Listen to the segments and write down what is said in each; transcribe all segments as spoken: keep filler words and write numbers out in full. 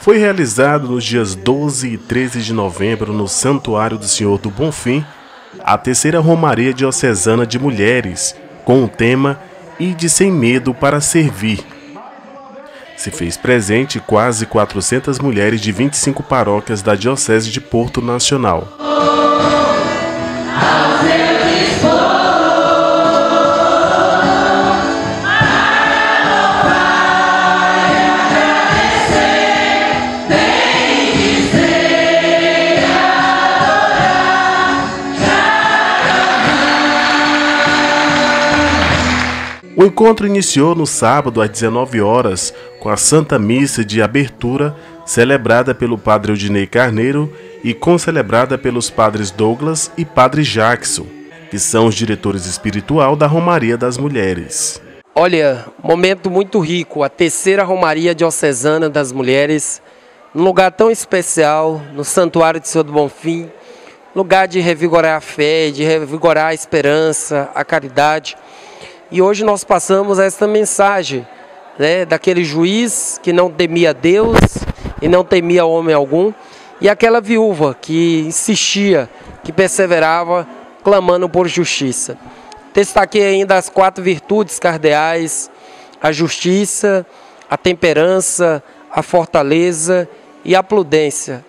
Foi realizado nos dias doze e treze de novembro no Santuário do Senhor do Bonfim a terceira Romaria Diocesana de Mulheres, com o tema Ide sem medo para servir. Se fez presente quase quatrocentas mulheres de vinte e cinco paróquias da Diocese de Porto Nacional. O encontro iniciou no sábado às dezenove horas com a Santa Missa de abertura, celebrada pelo Padre Eudinei Carneiro e concelebrada pelos Padres Douglas e Padre Jackson, que são os diretores espiritual da Romaria das Mulheres. Olha, momento muito rico, a terceira Romaria Diocesana das Mulheres, num lugar tão especial, no Santuário do Senhor do Bonfim, lugar de revigorar a fé, de revigorar a esperança, a caridade. E hoje nós passamos esta mensagem, né, daquele juiz que não temia Deus e não temia homem algum, e aquela viúva que insistia, que perseverava, clamando por justiça. Destaquei ainda as quatro virtudes cardeais: a justiça, a temperança, a fortaleza e a prudência.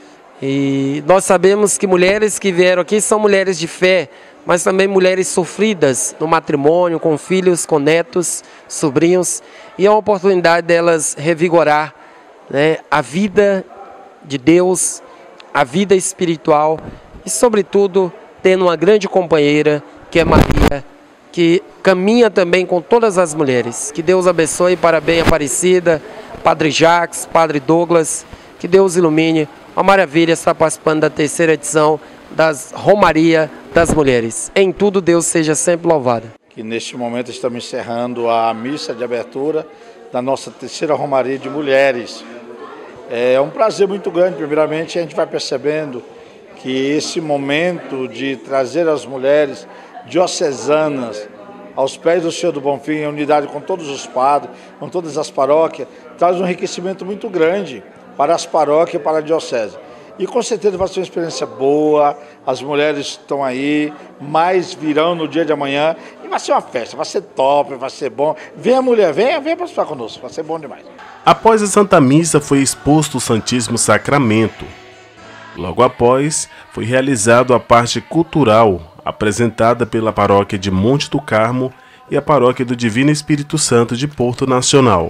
E nós sabemos que mulheres que vieram aqui são mulheres de fé, mas também mulheres sofridas no matrimônio, com filhos, com netos, sobrinhos, e é uma oportunidade delas revigorar, né, a vida de Deus, a vida espiritual e, sobretudo, tendo uma grande companheira, que é Maria, que caminha também com todas as mulheres. Que Deus abençoe, parabéns Aparecida, Padre Jacques, Padre Douglas, que Deus ilumine. Uma maravilha estar participando da terceira edição das Romaria das Mulheres. Em tudo, Deus seja sempre louvado. Que neste momento estamos encerrando a missa de abertura da nossa terceira Romaria de Mulheres. É um prazer muito grande. Primeiramente, a gente vai percebendo que esse momento de trazer as mulheres diocesanas aos pés do Senhor do Bonfim, em unidade com todos os padres, com todas as paróquias, traz um enriquecimento muito grande para as paróquias e para a diocese. E com certeza vai ser uma experiência boa, as mulheres estão aí, mais virão no dia de amanhã, e vai ser uma festa, vai ser top, vai ser bom. Venha mulher, venha, venha participar conosco, vai ser bom demais. Após a Santa Missa foi exposto o Santíssimo Sacramento. Logo após, foi realizado a parte cultural, apresentada pela paróquia de Monte do Carmo e a paróquia do Divino Espírito Santo de Porto Nacional.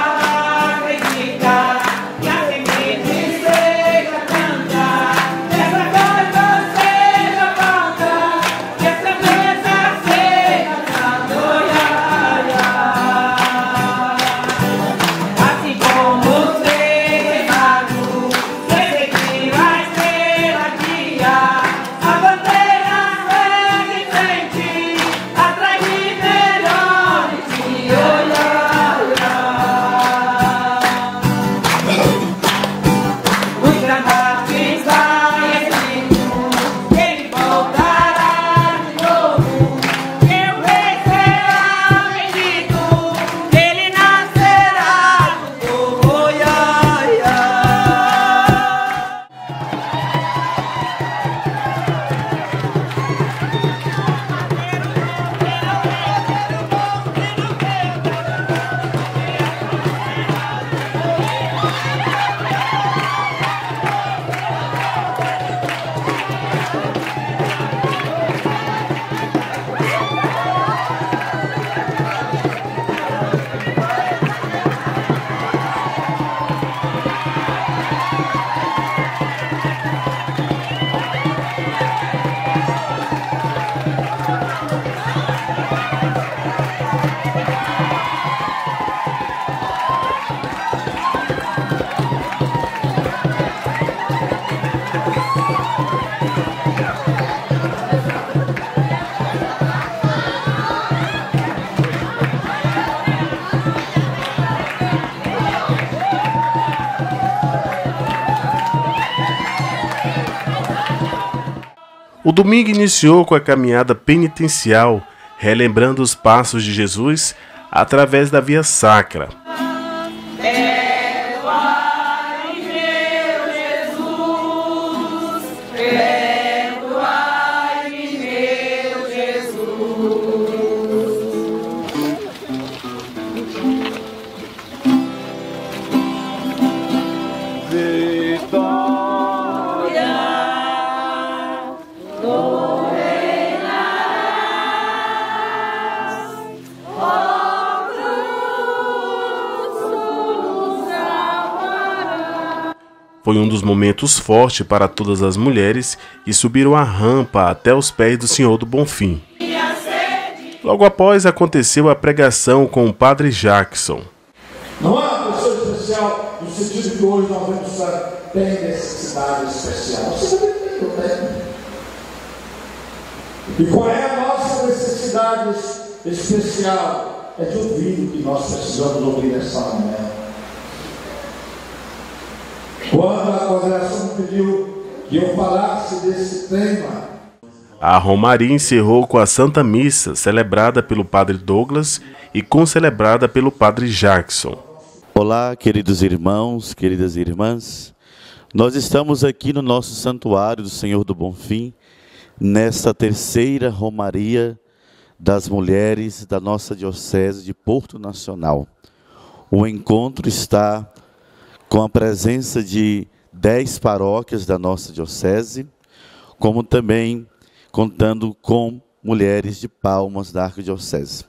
O domingo iniciou com a caminhada penitencial, relembrando os passos de Jesus através da Via Sacra. É o ar Foi um dos momentos fortes para todas as mulheres que subiram a rampa até os pés do Senhor do Bonfim. Logo após aconteceu a pregação com o Padre Jackson. Não há uma pessoa especial no sentido que hoje nós vamos ter necessidade especial. Você também tem, não tem? E qual é a nossa necessidade especial? É de ouvir o que nós precisamos ouvir nessa manhã. Quando a congregação me pediu que eu falasse desse tema, a Romaria encerrou com a Santa Missa, celebrada pelo Padre Douglas e concelebrada pelo Padre Jackson. Olá, queridos irmãos, queridas irmãs. Nós estamos aqui no nosso Santuário do Senhor do Bonfim, nesta terceira Romaria das Mulheres da nossa Diocese de Porto Nacional. O encontro está com a presença de dez paróquias da nossa Diocese, como também contando com mulheres de Palmas da Arquidiocese.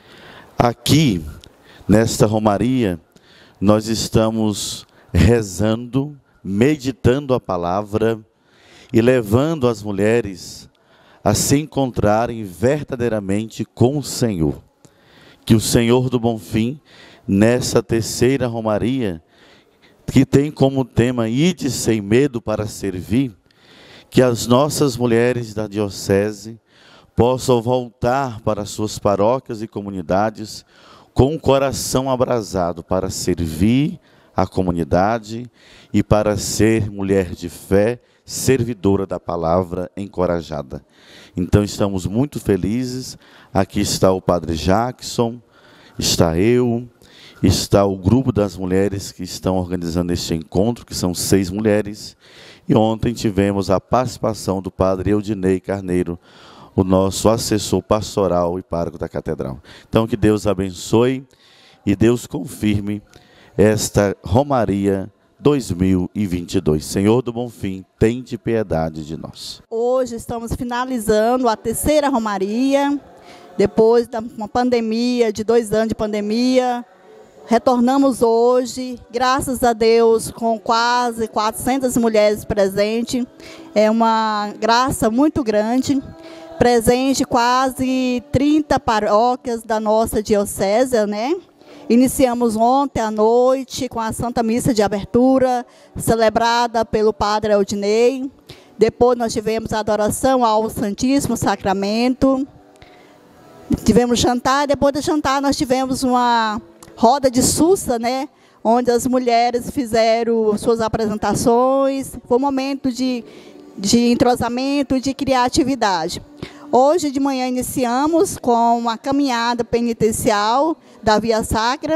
Aqui, nesta Romaria, nós estamos rezando, meditando a palavra e levando as mulheres a se encontrarem verdadeiramente com o Senhor. Que o Senhor do Bonfim, nessa terceira Romaria, que tem como tema "Ide sem medo para servir", que as nossas mulheres da Diocese possam voltar para suas paróquias e comunidades com o coração abrasado para servir a comunidade e para ser mulher de fé, servidora da palavra, encorajada. Então estamos muito felizes. Aqui está o Padre Jackson, está eu, está o grupo das mulheres que estão organizando este encontro, que são seis mulheres. E ontem tivemos a participação do Padre Eudinei Carneiro, o nosso assessor pastoral e pároco da Catedral. Então que Deus abençoe e Deus confirme esta Romaria dois mil e vinte e dois. Senhor do Bonfim, tende piedade de nós. Hoje estamos finalizando a terceira Romaria, depois de uma pandemia, de dois anos de pandemia. Retornamos hoje, graças a Deus, com quase quatrocentas mulheres presentes. É uma graça muito grande. Presente quase trinta paróquias da nossa diocese, né? Iniciamos ontem à noite com a Santa Missa de Abertura, celebrada pelo Padre Eudinei. Depois nós tivemos a adoração ao Santíssimo Sacramento. Tivemos jantar, depois do jantar nós tivemos uma roda de Sussa, né? Onde as mulheres fizeram suas apresentações. Foi um momento de, de entrosamento, de criatividade. Hoje de manhã iniciamos com uma caminhada penitencial da Via Sacra,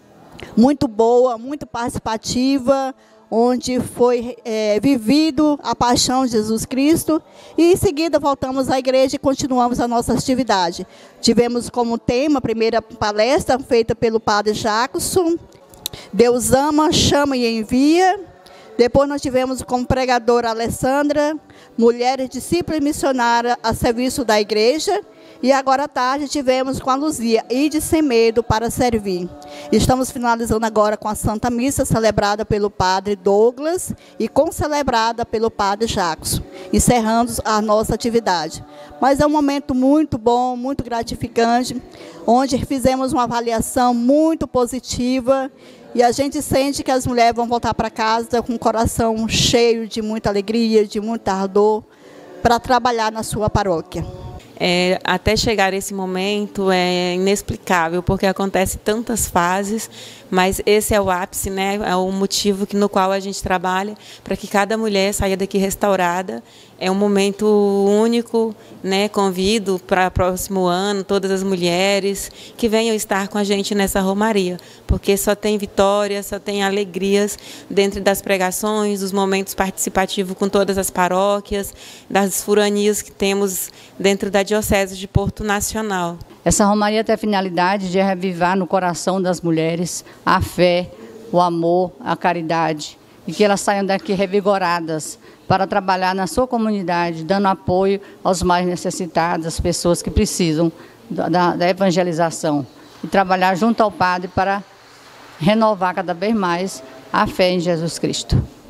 muito boa, muito participativa, onde foi é, vivido a paixão de Jesus Cristo. E em seguida voltamos à igreja e continuamos a nossa atividade. Tivemos como tema a primeira palestra feita pelo Padre Jackson, Deus ama, chama e envia. Depois nós tivemos como pregadora a Alessandra, mulheres discípulas missionárias a serviço da igreja. E agora à tarde tivemos com a Luzia, Ide sem medo para servir. Estamos finalizando agora com a Santa Missa, celebrada pelo Padre Douglas e concelebrada pelo Padre Jackson, encerrando a nossa atividade. Mas é um momento muito bom, muito gratificante, onde fizemos uma avaliação muito positiva e a gente sente que as mulheres vão voltar para casa com o coração cheio de muita alegria, de muito ardor, para trabalhar na sua paróquia. É, até chegar esse momento é inexplicável, porque acontece tantas fases, mas esse é o ápice, né? É o motivo que, no qual a gente trabalha, para que cada mulher saia daqui restaurada. É um momento único, né? Convido para o próximo ano todas as mulheres que venham estar com a gente nessa Romaria, porque só tem vitórias, só tem alegrias dentro das pregações, dos momentos participativos com todas as paróquias, das furanias que temos dentro da Diocese de Porto Nacional. Essa Romaria tem a finalidade de revivar no coração das mulheres a fé, o amor, a caridade, e que elas saiam daqui revigoradas para trabalhar na sua comunidade, dando apoio aos mais necessitados, às pessoas que precisam da, da evangelização, e trabalhar junto ao Padre para renovar cada vez mais a fé em Jesus Cristo.